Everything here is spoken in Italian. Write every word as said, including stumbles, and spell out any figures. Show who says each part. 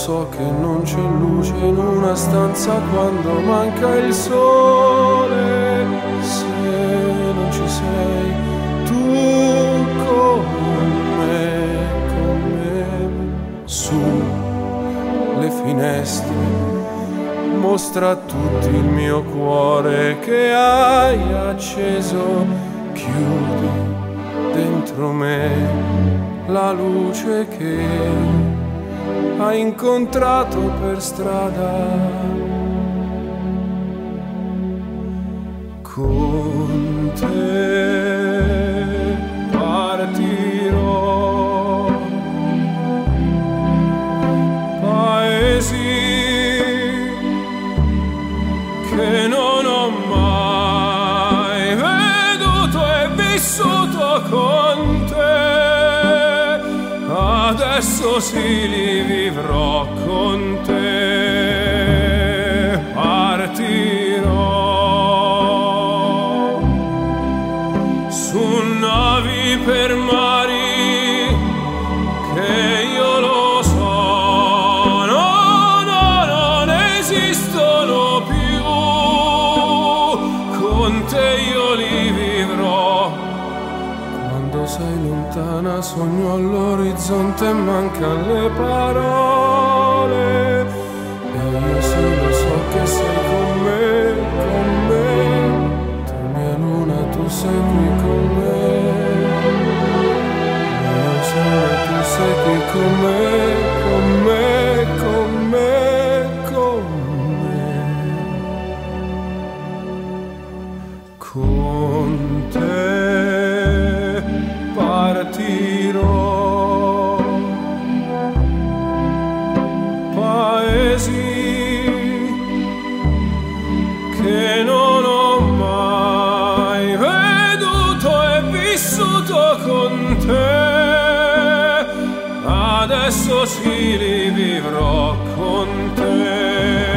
Speaker 1: so che non c'è luce in una stanza quando manca il sole. Se non ci sei tu con me, con me, su le finestre, mostra a tutti il mio cuore che hai acceso, chiudi dentro me la luce che hai incontrato per strada. Con te partirò, paesi che non ho mai veduto e vissuto con te, adesso sì li vivrò con te. Partirò su navi per mari che io lo so, no, no, non esistono più, con te io li vivrò. Quando sei lontana sogno all'orizzonte e mancan le parole, e io sì lo so che sei con me, con me, tu mia luna, tu sei qui con me, mio sole, tu sei qui con me, con me, con me, con me. Con te partirò, paesi che non ho mai veduto e vissuto con te, adesso sì li vivrò con te.